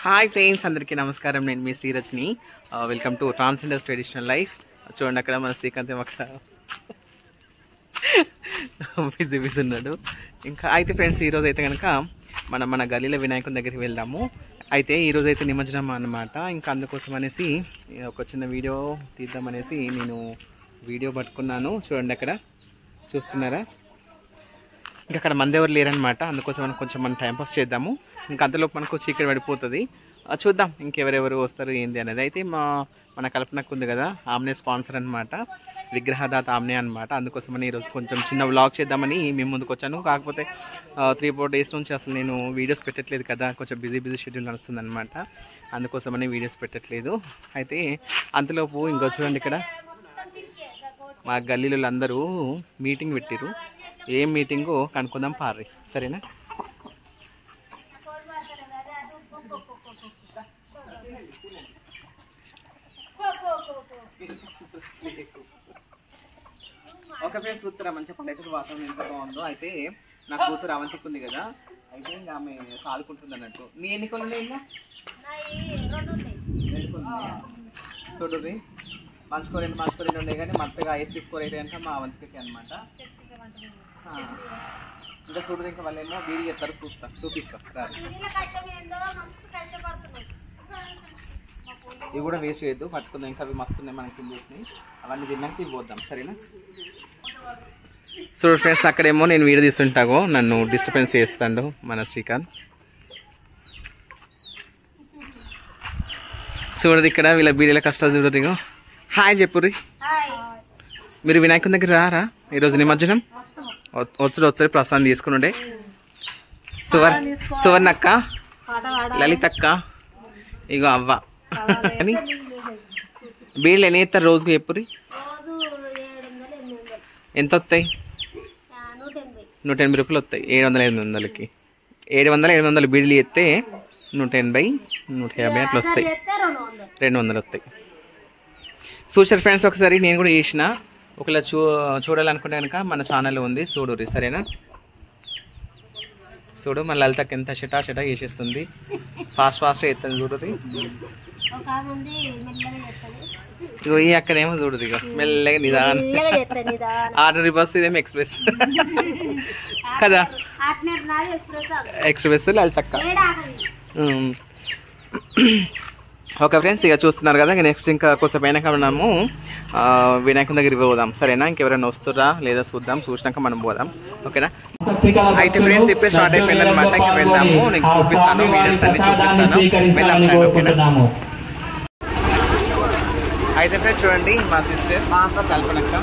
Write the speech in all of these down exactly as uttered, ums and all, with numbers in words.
Hi friends, అందరికీ నమస్కారం. నేను మీ Srirajani. Welcome to transgenders traditional life. చూడండి, అక్కడ మన శ్రీకాంత్ అక్కడ బిజీ బిజీ ఉన్నాడు. ఇంకా అయితే ఫ్రెండ్స్, ఈరోజు అయితే కనుక మనం మన గల్లీలో వినాయకుని దగ్గరికి వెళ్దాము. అయితే ఈరోజు అయితే నిమజ్జనం అన్నమాట. ఇంకా అందుకోసం అనేసి ఒక చిన్న వీడియో తీద్దామనేసి నేను వీడియో పట్టుకున్నాను. చూడండి, అక్కడ చూస్తున్నారా? ఇంకా అక్కడ మంది ఎవరు లేరనమాట. అందుకోసం మనం కొంచెం మనం టైంపాస్ చేద్దాము. ఇంకా అంతలోపు మనకు చీకటి పడిపోతుంది. చూద్దాం ఇంకెవరెవరు వస్తారు ఏంది అనేది. అయితే మా మన కల్పనకు ఉంది కదా, ఆమెనే స్పాన్సర్ అనమాట, విగ్రహదాత ఆమెనే అనమాట. అందుకోసమని ఈరోజు కొంచెం చిన్న వ్లాగ్ చేద్దామని మేము ముందుకు వచ్చాను. కాకపోతే త్రీ ఫోర్ డేస్ నుంచి అసలు నేను వీడియోస్ పెట్టట్లేదు కదా, కొంచెం బిజీ బిజీ షెడ్యూల్ నడుస్తుంది అనమాట. అందుకోసమని వీడియోస్ పెట్టట్లేదు. అయితే అంతలోపు ఇంకో చూడండి, ఇక్కడ మా గల్లీలో అందరూ మీటింగ్ పెట్టిరు. ఏం మీటింగో కనుక్కుందాం పార్రి, సరేనా? ఒక ఫ్రెండ్స్ కూతురా, మంచిగా పల్లెటూరు వాతావరణం ఎంత బాగుందో. అయితే నా కూతురు అవంతికి ఉంది కదా, అయితే ఇంకా ఆమె సాదుకుంటుంది అన్నట్టు. నీ ఎన్ని కోళ్ళు ఉన్నాయి? చూడుర్రి, మంచుకో రెండు మంచుకో రెండు ఉన్నాయి, కానీ మత్తగా ఎస్టీ స్కోర్ అయితే కనుక మా అవంతికి అనమాట. ఇంకా చూడరు, ఇంకా వాళ్ళు ఏమో వీడి చేస్తారు. చూస్తా చూపిస్తా రాదు. ఇవి కూడా వేస్ట్ చేయొద్దు, పట్టుకుందాం. ఇంకా అవి మస్తున్నాయి మనకి తిండి, అవన్నీ తిన్నాక ఇవి పోద్దాం, సరేనా? సో ఫ్రెండ్స్, అక్కడేమో నేను వీడియో తీస్తుంటాగో నన్ను డిస్టర్బెన్స్ చేస్తాడు మన శ్రీకాంత్. చూడదు, ఇక్కడ వీళ్ళ బీడీల కష్టాలు చూడరు. ఇగో హాయ్ చెప్పుర్రి. మీరు వినాయకుని దగ్గర రారా ఈరోజు నిమజ్జనం? వచ్చుడు వచ్చి ప్రసాదం తీసుకుని ఉండే. సువర్ సువర్ణక్క, లలితక్క, ఇగో అవ్వ అని బీళ్ళు ఎన్ని ఇస్తారు రోజుకు చెప్పుర్రి? ఎంత వస్తాయి? నూట ఎనభై రూపాయలు వస్తాయి. ఏడు వందల ఎనిమిది వందలకి ఏడు వందల ఎనిమిది వందలు బీడీలు ఎత్తే నూట ఎనభై నూట యాభై అట్లా వస్తాయి. రెండు వందలు వస్తాయి. చూసారు ఫ్రెండ్స్, ఒకసారి నేను కూడా చేసిన. ఒకవేళ చూ చూడాలనుకుంటే కనుక మన ఛానల్ ఉంది, చూడుర్రి, సరేనా? చూడు, మన లలితకి ఎంత షటా షటా చేసేస్తుంది. ఫాస్ట్ ఫాస్ట్గా ఎత్తుంది చూడుర్రి. ఇగో ఈ అక్కడేమో చూడుర్రి, ఇగో మెల్లగా నిదానం. ఆర్డర్ బస్సు, ఇదేమో ఎక్స్ప్రెస్ కదా. ఎక్స్ప్రెస్ లలితక్క. ఓకే ఫ్రెండ్స్, ఇక చూస్తున్నారు కదా. నెక్స్ట్ ఇంకా కొంచెం పైన మనము వినాయకుని దగ్గరికి పోదాం, సరేనా? ఇంకెవరైనా వస్తురా లేదా చూద్దాం, చూసినాక మనం పోదాం, ఓకేనా? అయితే ఫ్రెండ్స్, ఇప్పుడే స్టార్ట్ అయిపోయింది అనమాట. ఇంక వెళ్దాము, నీకు చూపిస్తాను, వీడియోస్ అన్ని చూపిస్తాను, వెళ్దాం, ఓకేనా? అయితే ఫ్రెండ్స్ చూడండి, మా సిస్టర్ మా కల్పనక్క.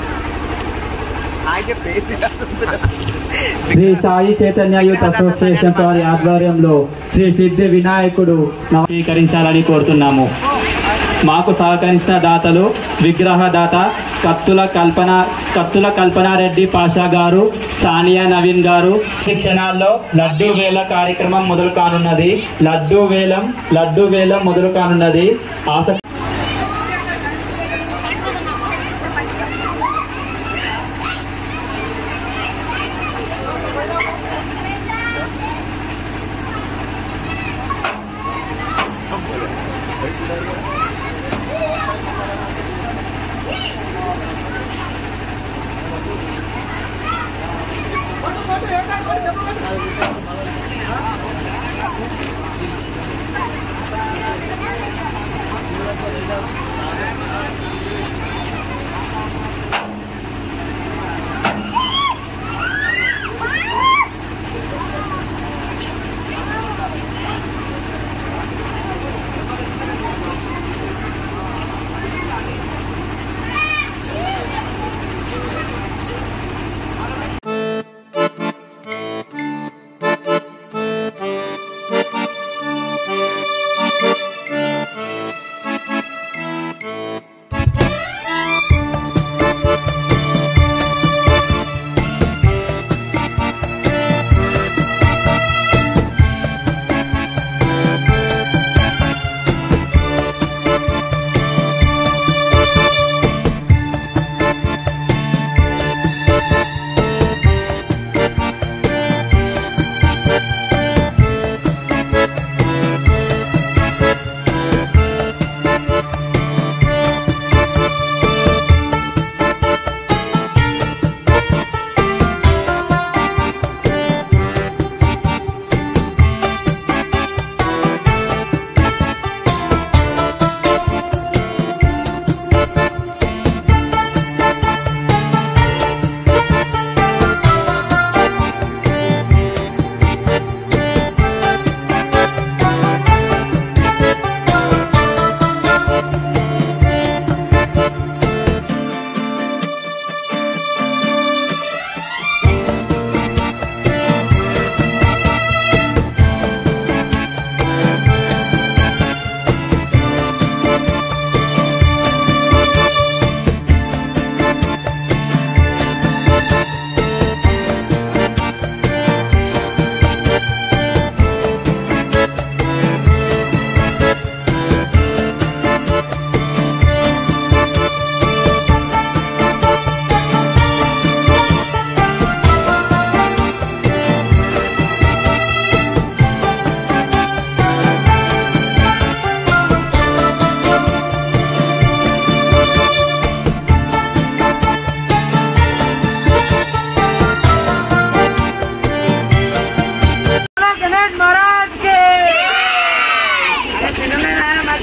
శ్రీ సాయి చైతన్య యూత్ అసోసియేషన్ వారి ఆధ్వర్యంలో శ్రీ సిద్ధి వినాయకుడు నవీకరించాలని కోరుతున్నాము. మాకు సహకరించిన దాతలు విగ్రహదాత కత్తుల కల్పన కత్తుల కల్పనారెడ్డి పాషా గారు, సానియా నవీన్ గారు. ఈ క్షణాల్లో లడ్డూ వేల కార్యక్రమం మొదలు కానున్నది. లడ్డూ వేలం లడ్డూ వేలం మొదలు కానున్నది. ఆసక్తి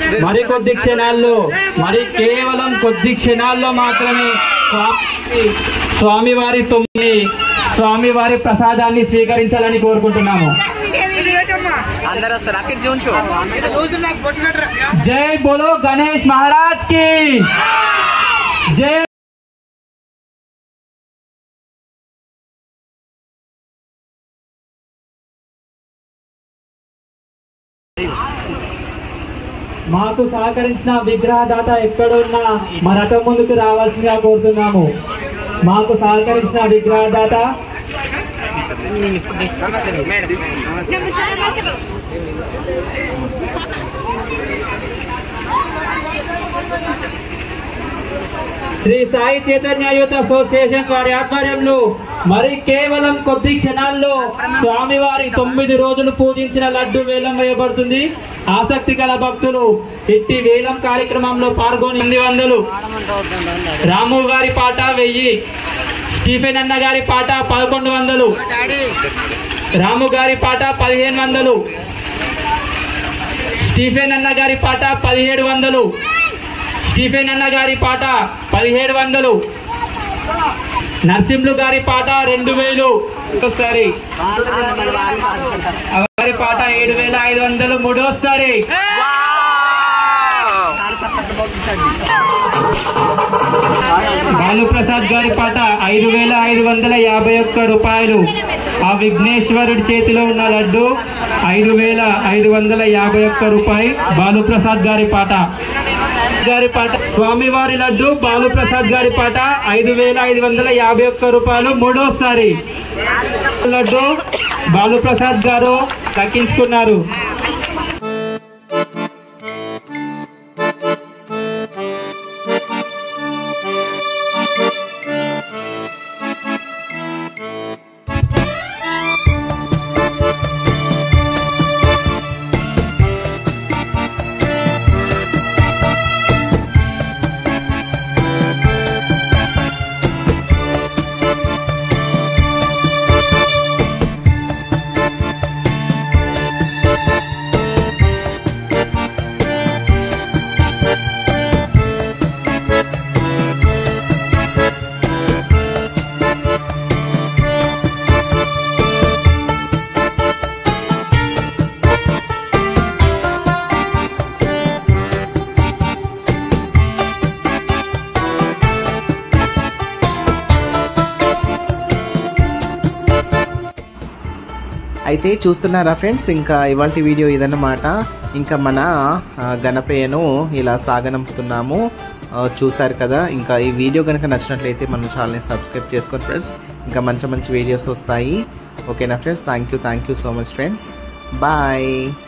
మరి కొద్ది క్షణాల్లో మరి కేవలం కొద్ది క్షణాల్లో మాత్రమే స్వామి స్వామివారి తొమ్మిది స్వామివారి ప్రసాదాన్ని స్వీకరించాలని కోరుకుంటున్నాము. జై బోలో గణేష్ మహారాజ్ కి జై. మాకు సహకరించిన విగ్రహదాత ఎక్కడున్నా మా రథం ముందుకు రావాల్సిందిగా కోరుతున్నాము. మాకు సహకరించిన విగ్రహదాత శ్రీ సాయి చైతన్య యూత్ అసోసియేషన్ వారి ఆధ్వర్యంలో మరి కేవలం కొద్ది క్షణాల్లో స్వామివారి తొమ్మిది రోజులు పూజించిన లడ్డు వేలం వేయబడుతుంది. ఆసక్తి గల భక్తులు ఇట్టి వేలం కార్యక్రమంలో పాల్గొని ఎనిమిది వందలు రాము గారి పాట వెయ్యి, స్టీఫెన్ అన్న గారి పాట పదకొండు వందలు, రాము గారి పాట పదిహేను వందలు, స్టీఫెన్ అన్న గారి పాట పదిహేడు వందలు, స్టీఫెన్ అన్న గారి పాట పదిహేడు వందలు, నరసింహులు గారి పాట రెండు వేలు, ఒకసారి గారి పాట ఏడు వేల ఐదు వందలు మూడోసారి, బాలుప్రసాద్ గారి పాట ఐదు వేల ఐదు వందల యాభై ఒక్క రూపాయలు. ఆ విఘ్నేశ్వరుడి చేతిలో ఉన్న లడ్డు ఐదు వేల ఐదు వందల యాభై ఒక్క రూపాయి. బాలుప్రసాద్ గారి పాట గారి పాట స్వామివారి లడ్డు బాలుప్రసాద్ గారి పాట ఐదు వేల ఐదు వందల యాభై ఒక్క రూపాయలు మూడోసారి. లడ్డు బాలుప్రసాద్ గారు దక్కించుకున్నారు. అయితే చూస్తున్నారా ఫ్రెండ్స్, ఇంకా ఇవాళ వీడియో ఇదన్నమాట. ఇంకా మన గణపయ్యను ఇలా సాగనంపుతున్నాము, చూస్తారు కదా. ఇంకా ఈ వీడియో కనుక నచ్చినట్లయితే మన ఛానల్ని సబ్స్క్రైబ్ చేసుకోండి ఫ్రెండ్స్. ఇంకా మంచి మంచి వీడియోస్ వస్తాయి. ఓకేనా friends, thank you thank you so much friends, bye.